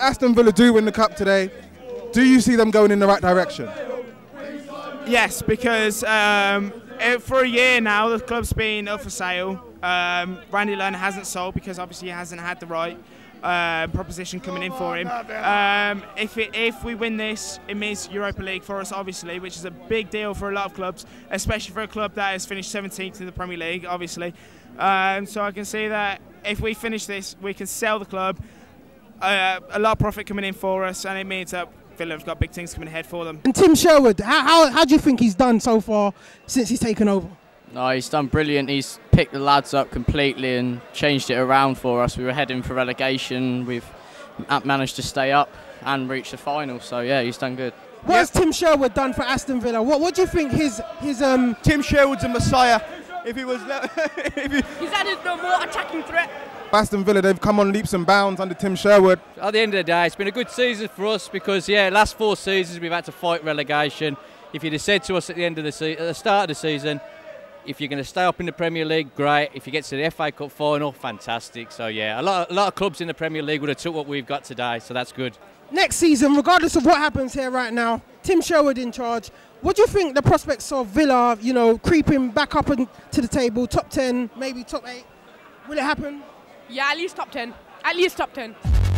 Aston Villa do win the cup today, do you see them going in the right direction? Yes, because for a year now the club's been up for sale. Randy Lerner hasn't sold because obviously he hasn't had the right proposition coming in for him. If we win this, it means Europa League for us, obviously, which is a big deal for a lot of clubs, especially for a club that has finished 17th in the Premier League, obviously. So I can see that if we finish this, we can sell the club, a lot of profit coming in for us, and it means that Villa have got big things coming ahead for them. And Tim Sherwood, how do you think he's done so far since he's taken over? No, he's done brilliant. He's picked the lads up completely and changed it around for us. We were heading for relegation. We've managed to stay up and reach the final. So yeah, he's done good. What has Tim Sherwood done for Aston Villa? What do you think his Tim Sherwood's a messiah. If he was, he's added no more attacking threat. Aston Villa, they've come on leaps and bounds under Tim Sherwood. At the end of the day, it's been a good season for us because, yeah, last 4 seasons we've had to fight relegation. If you'd have said to us at the end of the at the start of the season, if you're going to stay up in the Premier League, great. If you get to the FA Cup final, fantastic. So yeah, a lot of clubs in the Premier League would have took what we've got today, so that's good. Next season, regardless of what happens here right now, Tim Sherwood in charge. What do you think the prospects of Villa, you know, creeping back up to the table, top 10, maybe top 8? Will it happen? Yeah, at least top 10. At least top 10.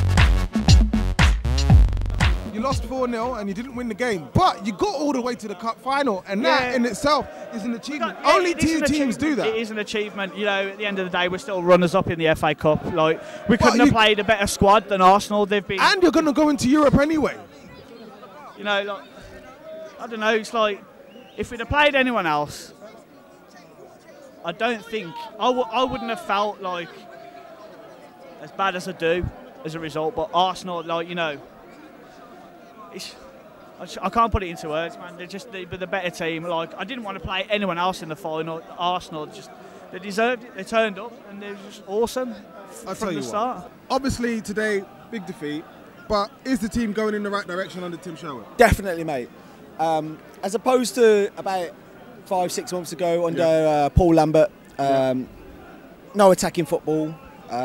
You lost 4-0 and you didn't win the game, but you got all the way to the cup final, and that in itself is an achievement. Only 2 teams do that. It is an achievement. You know, at the end of the day, we're still runners-up in the FA Cup. Like, we couldn't have played a better squad than Arsenal. They've been. And you're going to go into Europe anyway. You know, like, I don't know. It's like if we'd have played anyone else, I don't think I wouldn't have felt like as bad as I do as a result. But Arsenal, like, you know. I can't put it into words, man. They're just the better team. Like, I didn't want to play anyone else in the final. Arsenal, they deserved it. They turned up and they were just awesome from the start. Obviously today, big defeat, but is the team going in the right direction under Tim Sherwood? definitely, mate. As opposed to about 5-6 months ago under Paul Lambert, no attacking football,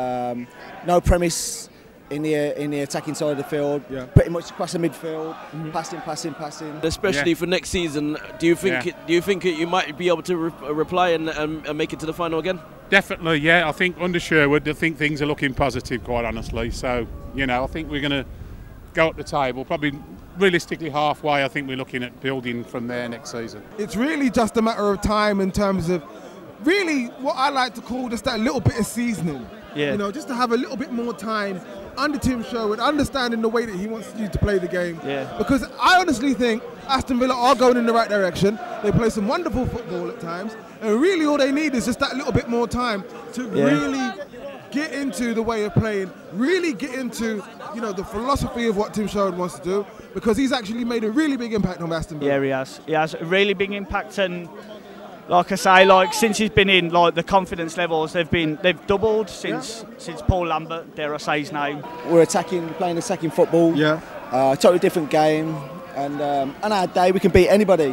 no premise in the attacking side of the field, pretty much across the midfield, passing. Especially for next season, do you think you might be able to reply and make it to the final again? Definitely, yeah. I think under Sherwood, I think things are looking positive, quite honestly. So, you know, I think we're going to go up the table, probably realistically halfway. I think we're looking at building from there next season. It's really just a matter of time in terms of really what I like to call just that little bit of seasoning. Yeah. You know, just to have a little bit more time under Tim Sherwood, understanding the way that he wants you to play the game. Yeah. Because I honestly think Aston Villa are going in the right direction. They play some wonderful football at times, and really all they need is just that little bit more time to really get into the way of playing, really get into, you know, the philosophy of what Tim Sherwood wants to do, because he's actually made a really big impact on Aston Villa. Yeah, he has. He has a really big impact, and like I say, like since he's been in, like the confidence levels they've doubled since Paul Lambert, dare I say his name. We're playing attacking football. Yeah. Totally different game, and on our day we can beat anybody.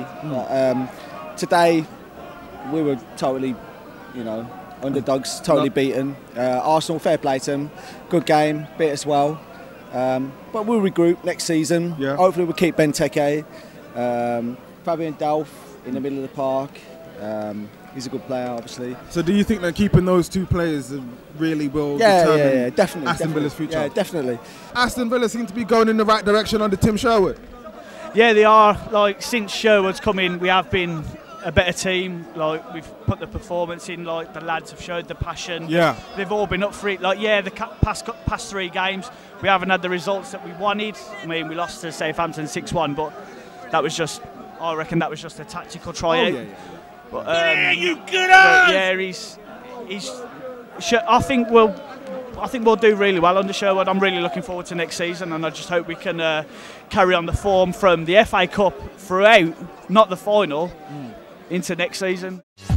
Today we were totally, you know, underdogs, totally beaten. Arsenal, fair play to them, good game, beat us well. But we'll regroup next season. Hopefully we'll keep Benteke, Fabian Delph in the middle of the park. He's a good player, obviously. So do you think that keeping those 2 players really will determine definitely, Aston Villa's future? Yeah, definitely. Aston Villa seem to be going in the right direction under Tim Sherwood. Yeah, they are. Like, since Sherwood's come in, we have been a better team. Like, we've put the performance in. Like, the lads have showed the passion. Yeah. They've all been up for it. Like, yeah, the past 3 games, we haven't had the results that we wanted. I mean, we lost to Southampton 6-1, but that was just, I reckon that was just a tactical tryout. But, you good on! Yeah, he's. I think we'll do really well under Sherwood. I'm really looking forward to next season, and I just hope we can carry on the form from the FA Cup throughout, not the final, into next season.